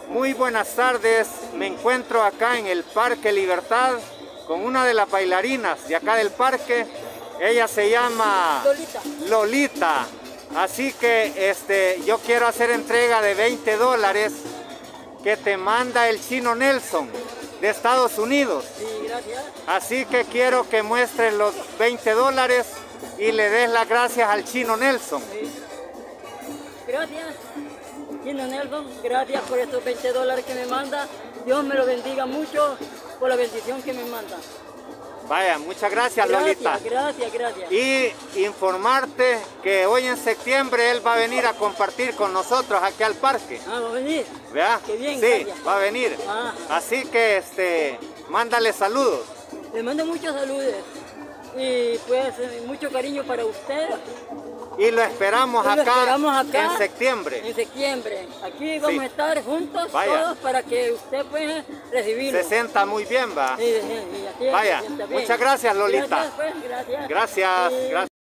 Muy buenas tardes, me encuentro acá en el Parque Libertad con una de las bailarinas de acá del parque. Ella se llama Lolita. Así que yo quiero hacer entrega de $20 que te manda el Chino Nelson de Estados Unidos. Sí, gracias. Así que quiero que muestres los $20 y le des las gracias al Chino Nelson. Sí. Gracias, Chino Nelson, gracias por estos $20 que me manda. Dios me lo bendiga mucho por la bendición que me manda. Vaya, muchas gracias, Lolita. Gracias. Y informarte que hoy en septiembre él va a venir a compartir con nosotros aquí al parque. Ah, ¿va a venir? ¿Vea? Qué bien, sí, gracias. va a venir. Ah. Así que mándale saludos. Le mando muchos saludos y pues mucho cariño para usted. Y lo esperamos acá en septiembre. En septiembre. Aquí vamos a estar juntos todos para que usted pueda recibirlo. Se sienta muy bien, va. Sí, aquí Vaya, se sienta bien. muchas gracias, Lolita. Gracias, pues, gracias. Gracias.